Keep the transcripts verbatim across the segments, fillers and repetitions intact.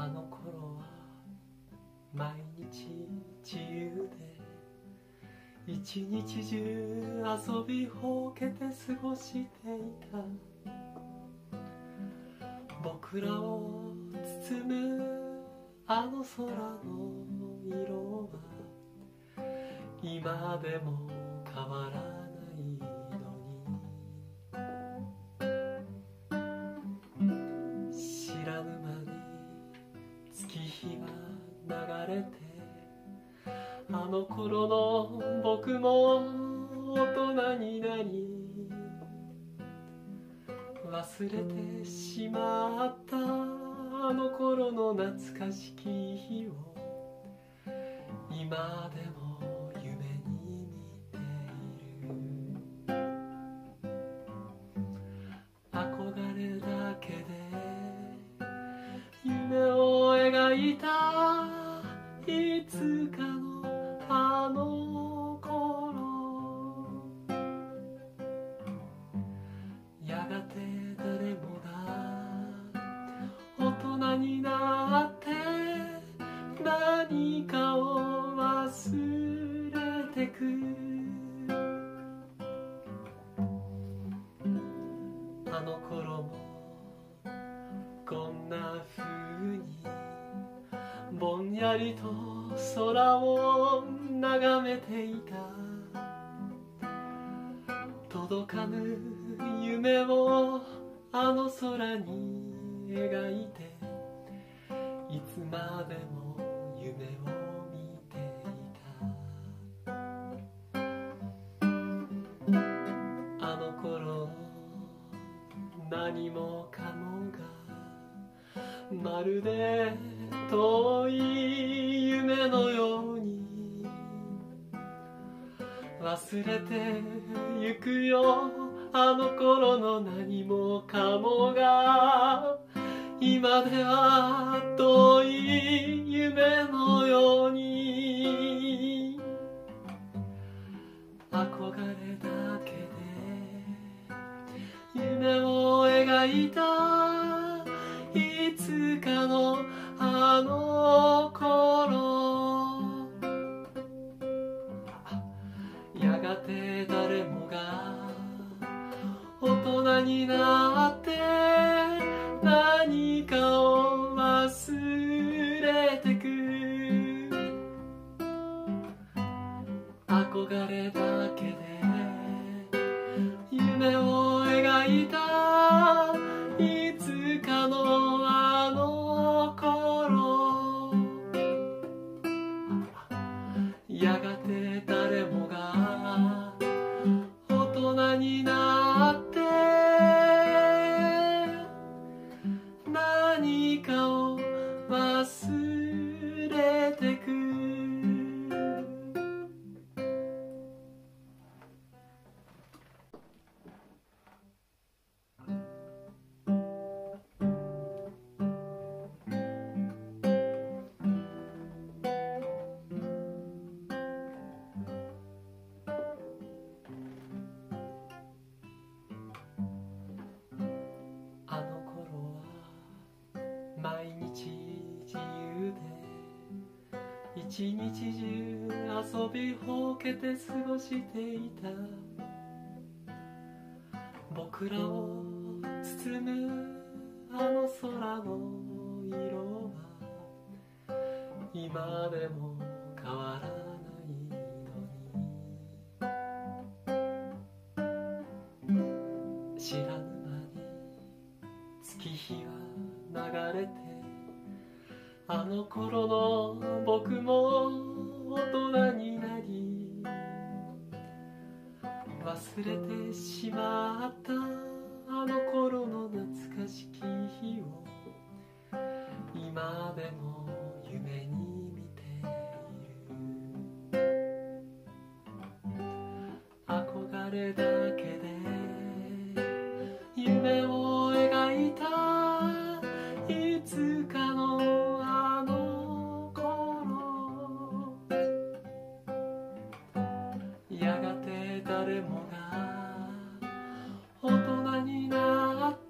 あの頃は毎日自由で一日中遊びほうけて過ごしていた。僕らを包むあの空の色は今でも変わらないのに、知らぬ間に月日は流れて、あの頃の僕も大人になり、忘れてしまったあの頃の懐かしき日を今でも夢に見ている。憧れだけで夢を描いたいつかのあの頃、やがて誰もが大人になって何かを忘れてく。あの頃もこんな風にぼんやりと空を眺めていた。届かぬ夢をあの空に描いて、いつまでも夢を見ていた。あの頃何もかもがまるで遠い夢のように忘れてゆくよ。あの頃の何もかもが今では遠い夢のように、憧れだけで夢を描いたいつかのあの頃、やがて誰もが大人になって何かを忘れてく。憧れだけで夢を描いたいつかのあの頃、やがて誰もが大人になって何かを忘れてく。あの頃は毎日自由で一日中遊びほうけて過ごしていた。僕らを包むあの空の色は今でも変わらないのに、知らぬ間に月日は流れて、あの頃の僕も大人になり、忘れてしまったあの頃の懐かしき日を今でも夢に見ている。憧れだけで夢を描いたいつかのあの頃、やがて誰もが大人になって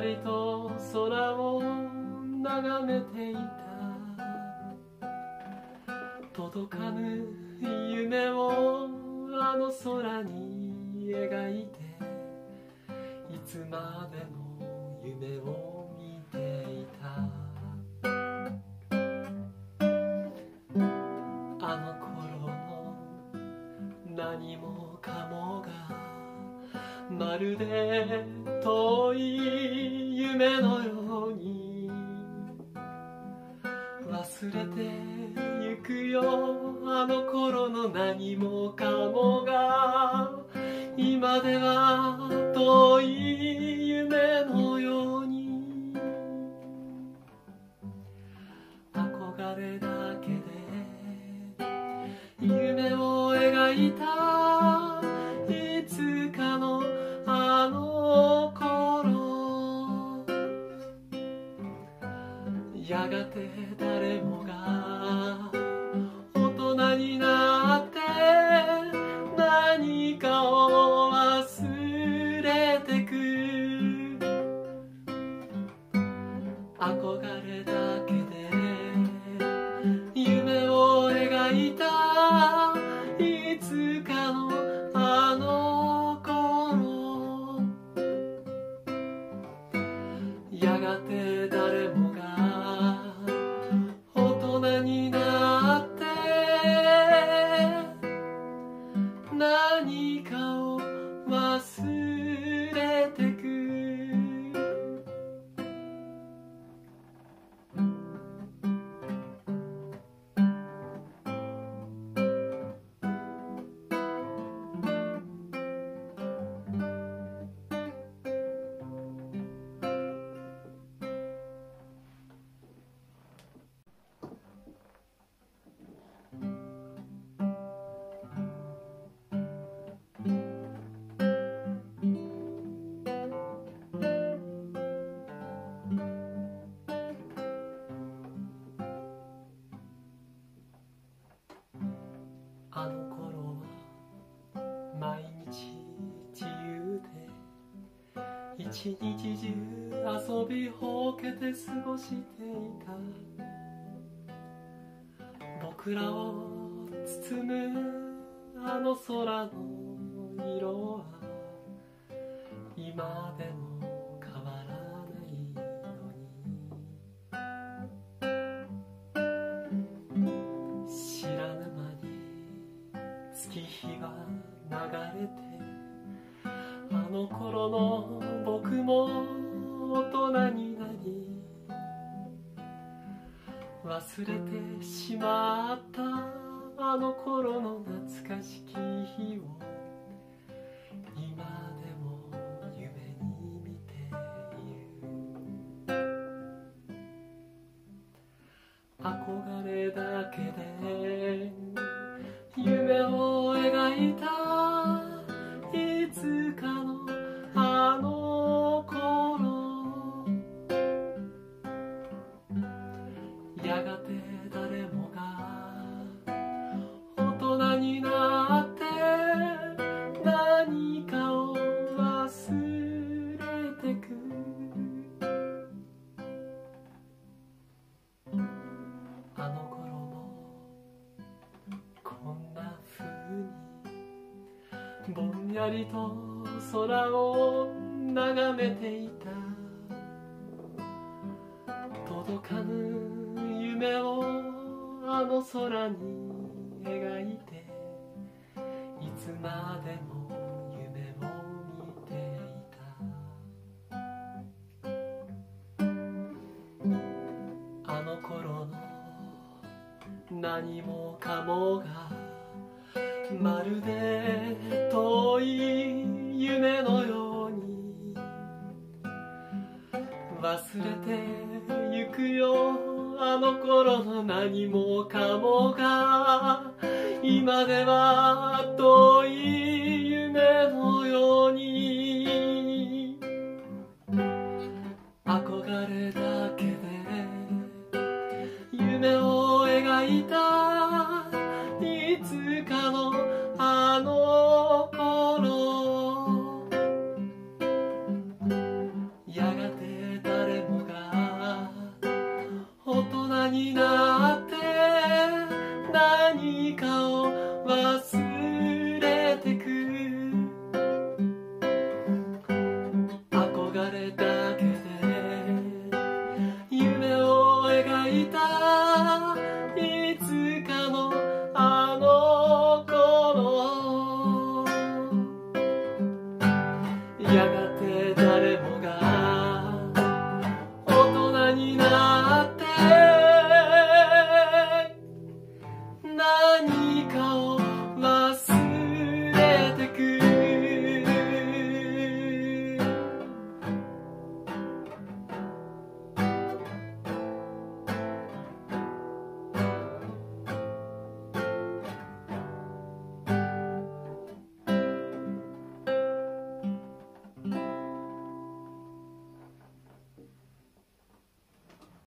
りと空を眺めていた。届かぬ夢をあの空に描いて、いつまでも夢を見ていた。あの頃の何もかもがまるで遠い夢のように忘れてゆくよ。あの頃の何もかもが今では遠い夢のように。憧れだけで夢を描いたいつかのあの頃、やがて誰もが大人になって何かを忘れてく。憧れだけで夢を描いたいつかのあの頃、やがて誰もが大人になって何かを忘れてく。あの頃は毎日自由で一日中遊びほうけて過ごしていた。僕らを包むあの空の色は今でも変わらないのに。知らぬ間に月日は流れて、あの頃の僕も大人になり、忘れてしまったあの頃の懐かしき日を今でも夢に見ている。憧れだけで夢を描いたいつかのあの頃、やがて誰もが大人になって何かを忘れてく。あの頃もこんな風にぼんやりと空を眺めていた。届かぬ夢をあの空に描いて、いつまでも夢を見ていた。あの頃の何もかもがまるで遠い夢のように忘れてゆくよ。あの頃の何もかもが今では遠い夢のように。憧れだけで夢を描いた